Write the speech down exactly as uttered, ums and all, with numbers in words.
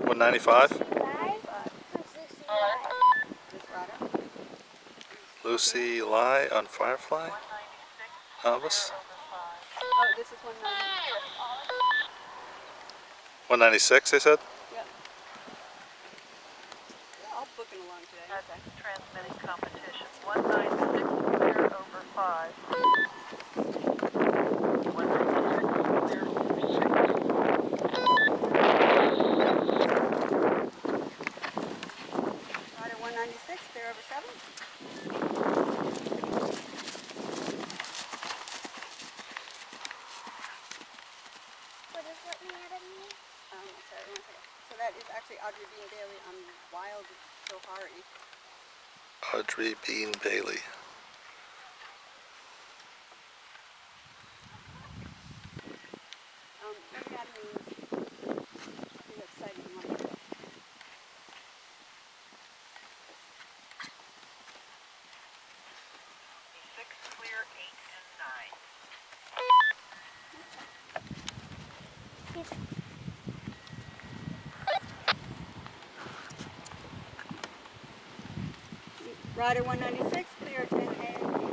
one ninety-five. Lucy Lie on Firefly. Novice. Oh, this is one ninety. one ninety-six, they said? Yeah. They're all booking along today. Okay. Transmitting competition. one ninety-six clear over five. one ninety-six clear over six. Rider one ninety-six, clear over seven. What is what we had of me? Um, sorry, one second. So that is actually Audrey Bean Bailey on Wild Schoharie. Audrey Bean Bailey. Um, what that means, I think that's cited in one of the six clear, eight and nine. Rider one ninety-six, clear ten A.